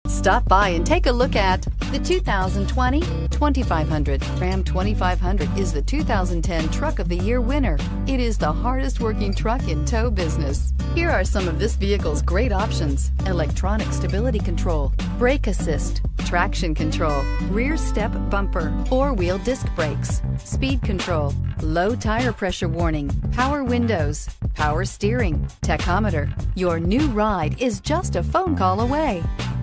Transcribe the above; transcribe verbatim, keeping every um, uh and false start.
Stop by and take a look at the two thousand twenty twenty-five hundred. Ram twenty-five hundred is the two thousand ten Truck of the Year winner. It is the hardest working truck in tow business. Here are some of this vehicle's great options: electronic stability control, brake assist, traction control, rear step bumper, four-wheel disc brakes, speed control, low tire pressure warning, power windows, power steering, tachometer. Your new ride is just a phone call away.